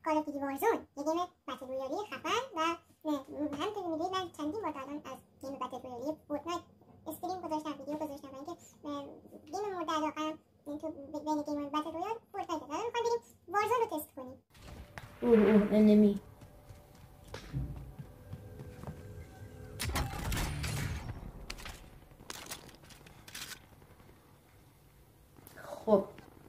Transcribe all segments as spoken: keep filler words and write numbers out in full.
کالاف وارزون، یه گیم بتل رویالی خفن و همونطور که می‌دونید من چندین بار الان از گیم بتل رویالی فورتنایت استریم گذاشتم، ویدیو گذاشتم و اینکه گیم مورد علاقه‌ام تو بین گیم بتل رویال فورتنایت. الان می‌خوایم بریم وارزون رو تست کنیم. اوه اوه انمی. خب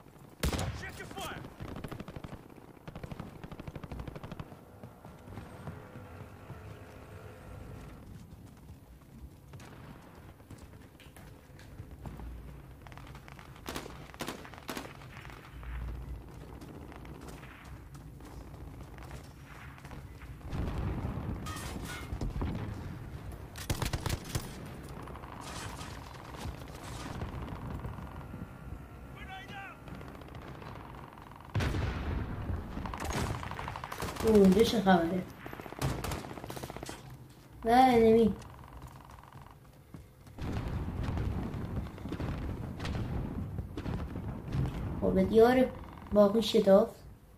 اوه اینجا چه خبره؟ نه انمی. خب دیار باقی شتافت.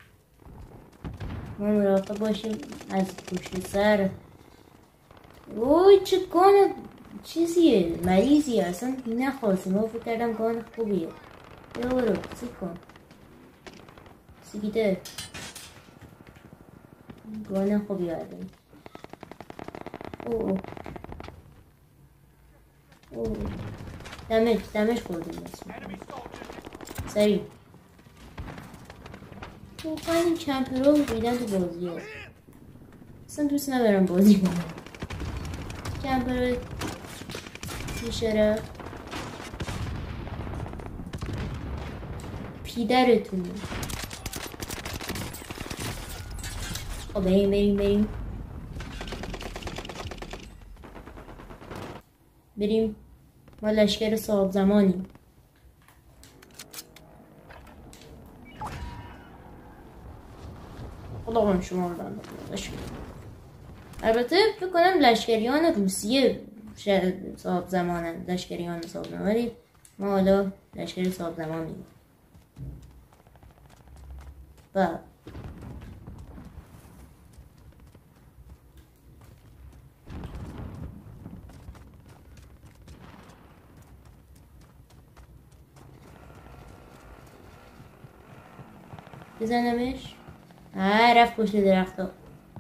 ما مراقب باشیم از پشت سر. اوه چه گان چیزیه مریضیه، اصلا نخواستیم. ما فکر کردم گان خوبیه. یا برو سیک کن سیکیده گانه خوبی آدم. اوه اوه دمج دمج خوردیم بسیم سریع. واقعا این کمپرها بیدن تو بازی ها. اصلا دوست ندارم بازی کنم کمپر بیشرف پیدرتون. خب بریم بریم بریم بریم ما لشکر صاحب زمانیم. خدا من شما رو بنده لشکر. البته فکر کنم لشکریان روسیه صاحب زمانن، لشکریان صاحب زمان، ولی ما حالا لشکر صاحب زمانیم. و بزنمش. آه رفت پشت درخت ها.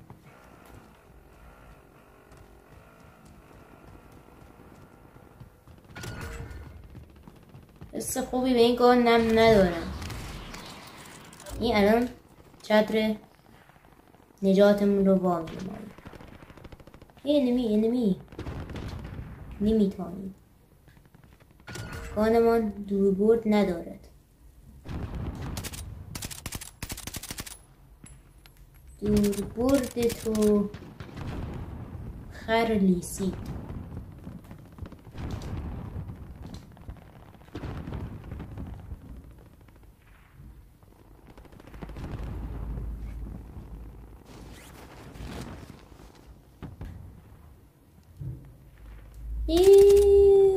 حس خوبی به این کار نم ندارم. این الان چتر نجاتمون رو وا می‌کنه. این انمی انمی نمیتونیم. گانمان دوربرد ندارد. دوربرد تو خر لیسی. ایییی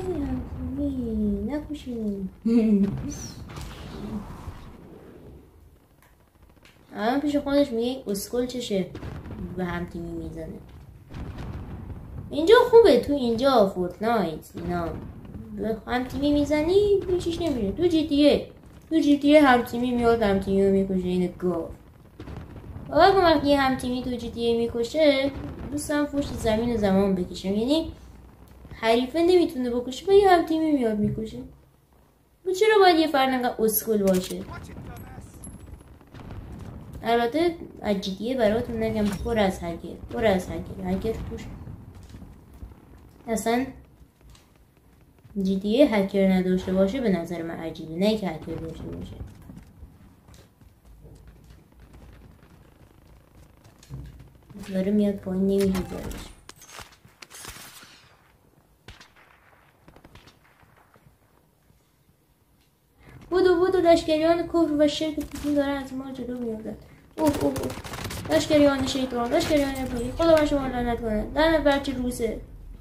نکشیم. الان پیش خودش میگه اسکل چشه به هم تیمی میزنه. اینجا خوبه، تو اینجا فورتنایت اینا به هم تیمی میزنی هیچیش نمیشه. تو جی تی ای تو جی تی ای هم تیمی میاد هم تیمی رو میکشه. این گاو آقا وقتی هم تیمی تو جی تی ای میکشه دوستم پشت زمین زمان بکشم، یعنی حریفه نمیتونه بکشه و یه هم تیمی میاد میکشه. و چرا باید یه فرد انقدر اسکل باشه؟ البته از جی تی ای براتون نگم پر از هکر پر از هکر هکر توش اصلا جی تی ای هکر نداشته باشه به نظر من عجیبه، نه که هکر داشته باشه. داره میاد پایین نمیشه دارش. بودو بودو لشکریان کفر و شرک پوتین دارن از ما جلو میافتند. اوه اوه اوه لشکریان شیطان، لشکریان پوتین، خدا من شما لعنت کنه. لعنت بچه روسه.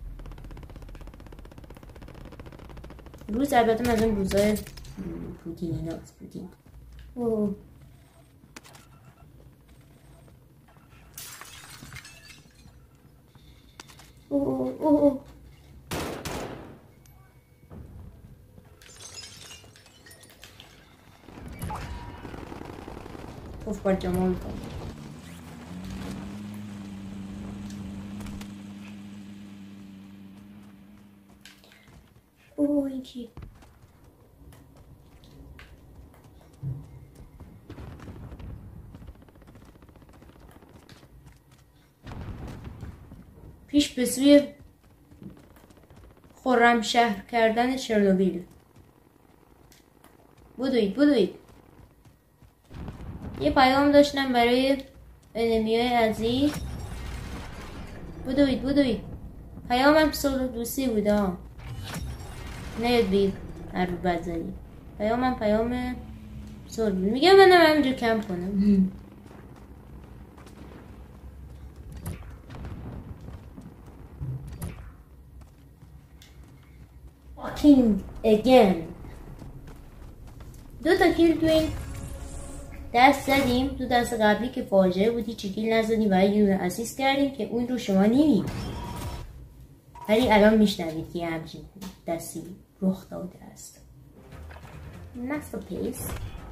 روس البته از اون روزای پوتین ایناست. پوتین اوه اوه اوه اوه اوف بر جمال کن. اوه این کی؟ پیش به سوی خرمشهر کردن چرنوبیل. بدوید بدوید. یه پیام داشتم برای انمیای عزیز. بدوید بدوید. پیامم صلح دوستی بود ها. نیاد بید هر رو بد زدی. پیامم پیام صلح بود. میگه منم همینجا کم کنم. King again. دو تا کیل تو این دست زدیم. تو دست قبلی که فاجعه بود هیچ کیل نزدیم و یه دونه اسیست کردیم که اون رو شما نمی‌بینید، ولی الان میشنوید که همچین دستی رخ داده است. نست پیس.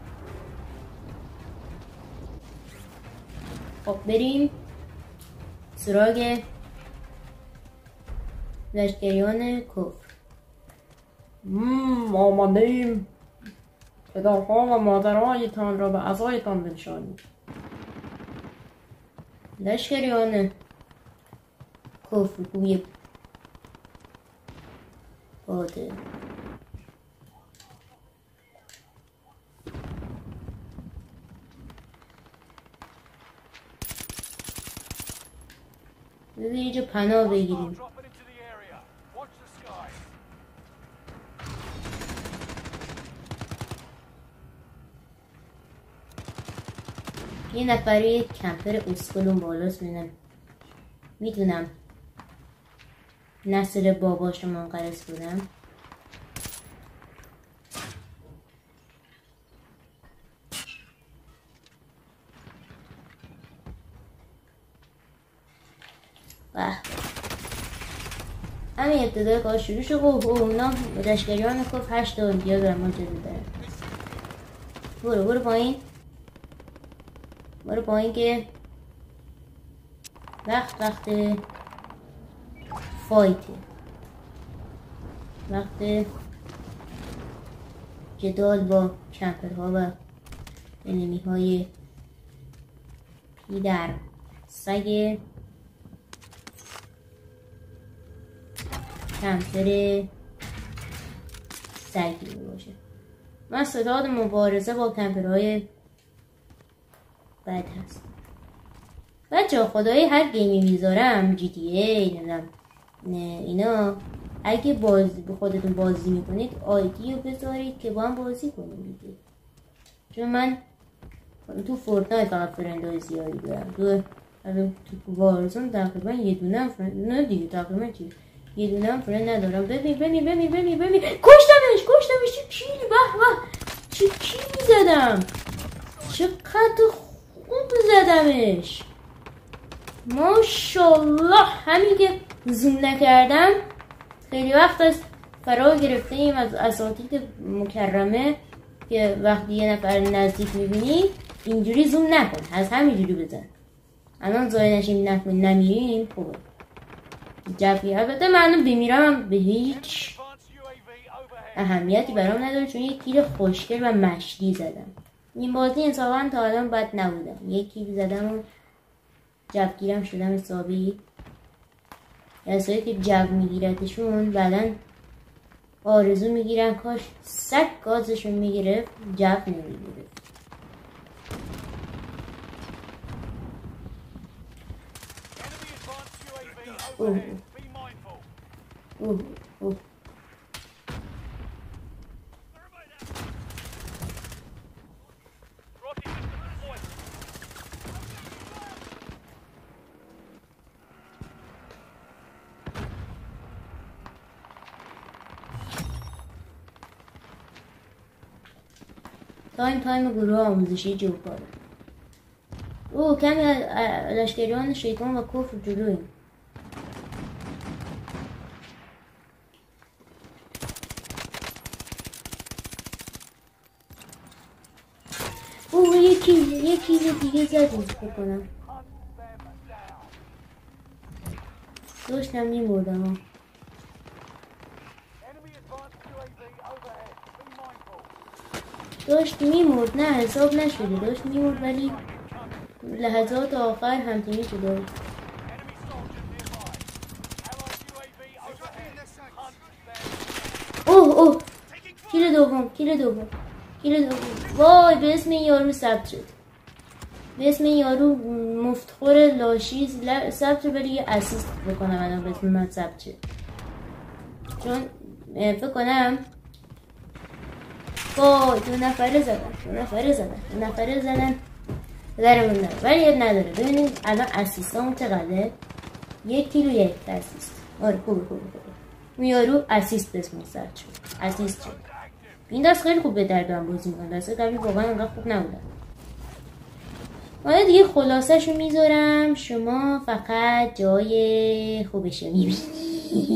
خب بریم سراغ لشکریان کفر. مم آماده ایم پدرها و مادرهایتان را به عزایتان بنشانید. لشکریان کفر گوی باده. بذار یه جا پناه بگیریم. یه نفری کمپر اسکلون بالاست. بینم میدونم نسل باباشو منقرض بودم. بح همین ابتدای کار شروع شد. اوه اوه اونا لشکریان کفر هشت تا امتیاز در ما جلو دارن. برو برو پایین برو پایین که وقت وقت فایته، وقت جدال با کمپرها و انمی های پیدر سگ کمپر سگی باشه. من ستاد مبارزه با کمپرهای بد هست. بچه خدای هر گیمی میذارم جی تی ای نمیدونم اینا، اگه بازی به خودتون بازی میکنید آیدی رو بذارید که با هم بازی کنید دیگه. چون من تو فورتنایت فقط فرندای زیادی دارم. تو تو وارزون تقریبا یه دونه هم فرند نه دیگه تقریبا چی یه دونه هم فرند ندارم. ببین ببین ببین ببین ببین کشتمش کشتمش چه کیلی به به چه کیلی زدم، چقدر خوب زدمش ماشاءالله. همین که زوم نکردم خیلی وقت از فرا گرفته ایم از اساتید مکرمه که وقتی یه نفر نزدیک میبینی اینجوری زوم نکن، از همینجوری بزن. الان زای نشیم نکن نمیریم خوبه جفی. البته من بمیرم به هیچ اهمیتی برام نداره چون یک کیل خوشگل و مشتی زدم. این بازی انصافا تا الان بد نبودم. یک کیل زدم و جوگیرم شدم حسابی. کسایی که جو میگیرتشون بعدن آرزو میگیرن کاش سگ گازشون میگرفت جو نمیگیرفت. اوه اوه اوه تایم تایم گروه آموزشی جوکاره. او کمی لشکریان شیطان و کفر جلویم. یکی یکی دیگه زدیم بکنم داشتم میمردم داشت میمرد نه حساب نشده داشت میمرد ولی لحظات آخر همتیمی شده اوه اوه کیل دوم کیل دوم کیل دوم وای به اسم این یارو ثبت شد به اسم این یارو مفتخور لاشی ثبت شد ولی یه اسیست بکنم الان به اسم من ثبت شد چون فکر کنم وای دو نفره زدن دو نفره زدن دو نفره زدن درمون نداره ولی اب نداره ببینید الان اسیست همون چقدره یک کیلو یک اسیست آره خوبه خوبه خوبه اون یارو اسیست به اسم ثبت شد اسیست شد این دست خیلی خوب به درد هم بازی میکنه دست قبلی واقعا انقدر خوب نبودن حالا دیگه خلاصه‌شو میذارم شما فقط جای خوبشو میبینید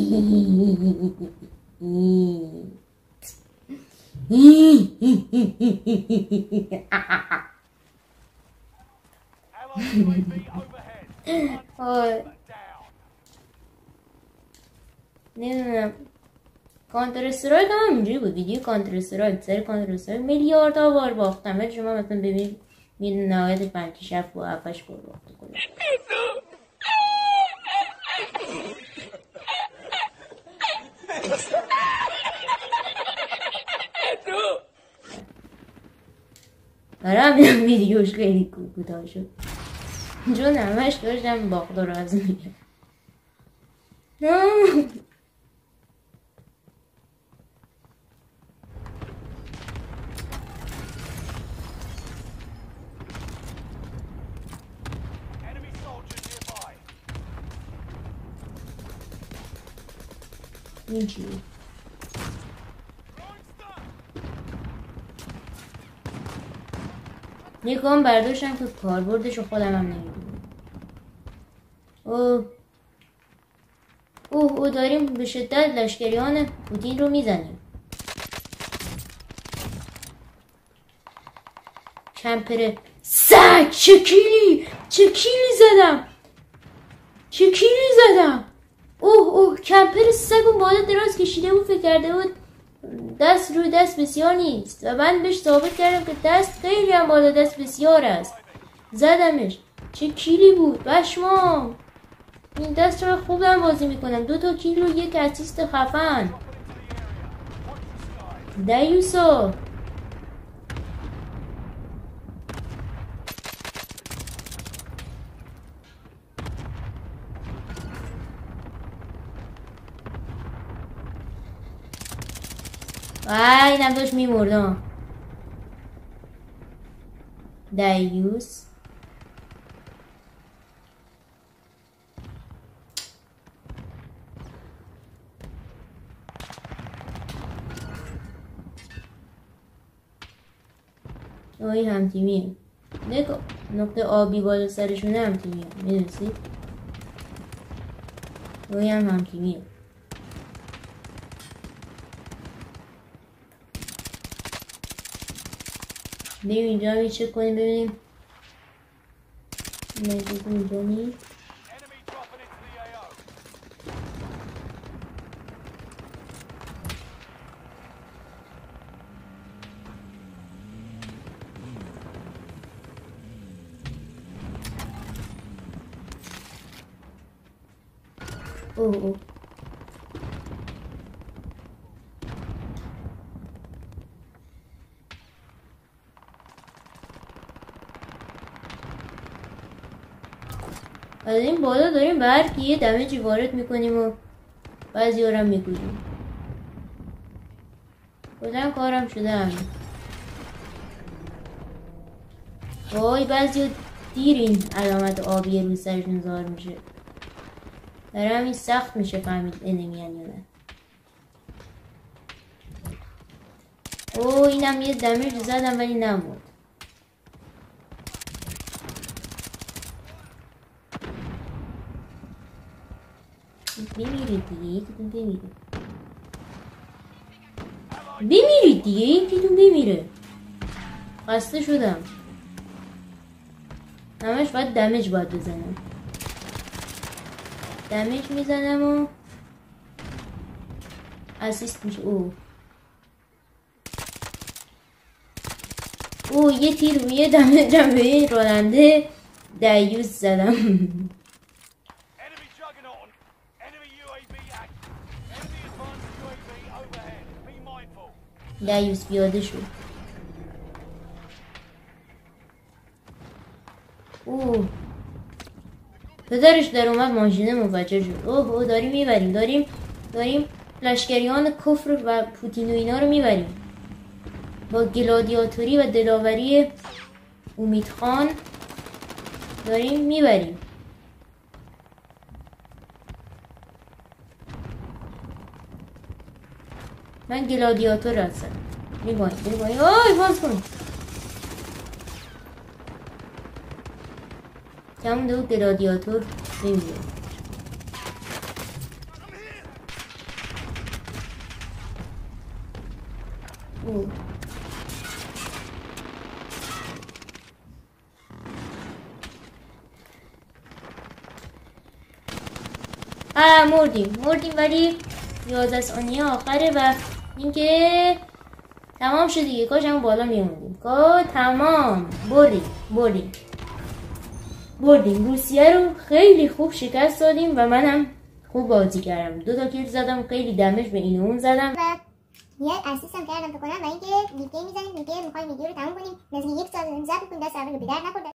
نمیدونم کانتر استرایک هم اینجوری بود ویدیو کانتر استرایک سر کانتر استرایک میلیاردها بار باختم ولی شما مثلا ببینید میدون نهایت پنج شف و هفتش بار باخته کنید برای همین ویدیوش خیلی کوتاه شد چون همش داشتم باخت و راز میگم این چیه؟ یکم برداشتم که کاربردش رو خودم هم نمیدونم اوه اوه اوه داریم به شدت لشکریان پوتین رو میزنیم کمپره سگ چه کیلی چه کیلی زدم چه کیلی زدم اوه اوه کمپر سگ و بالا دراز کشیده بود فکر کرده بود دست روی دست بسیار نیست و من بهش ثابت کردم که دست خیلی هم بالا دست بسیار است زدمش چه کیلی بود بشمام این دست رو خوبم بازی میکنم دو تا کیل و یک اسیست خفن دیوسا وای اینم داشت میمردم دیوس آی هم تیمیه نگاه نقطه آبی بالا سرشونه هم تیمیه میدونستید آی هم هم تیمیه بریم اینجا هم چک کنیم ببینیم نجید اینجا نیست اوه اوه از این بالا داریم به هر کی یه دمیجی وارد میکنیم و بعضی ها رو هم میگوزیم کلا کارم شده همین وای بعضی ها دیر این علامت آبی روی سرشون ظاهر میشه برای همین سخت میشه فهمید انمی یا نه اوه اینم یه دمیج زدم ولی نمورد بمیرید دیگه یکیتون بمیره بمیرید دیگه یکیتون بمیره خسته شدم همش باید دمیج باید بزنم. دمیج میزنم و اسیست میشه. او او یه تیر و یه دمیجم به این راننده دیوت زدم. دیوت بیاده شد. اوه پدرش در اومد ماشینه منفجر شد. اوه اوه داریم میبریم داریم داریم لشکریان کفر و پوتین و اینا رو میبریم با گلادیاتوری و دلاوری امید خان داریم میبریم. من گلادیاتور هستم. میباییم میباییم. آی باز کن کم دو گلادیاتور نمیباییم. او آه مردیم مردیم ولی یازده ثانیه آخره و اینکه تمام شد دیگه. کاش هم بالا میموندیم. کا تمام بردیم بردیم بردیم روسیه رو خیلی خوب شکست دادیم و منم خوب بازی کردم. دو تا کیل زدم خیلی دمج به این و اون زدم و یه اسیستم کردم فکر کنم و اینکه لیگ گیم میزنیم دیگه. میخوایم ویدیو رو تموم کنیم. نزدیک یک ساعت داریم ضبط می‌کنیم. دست اول رو به در نخورد.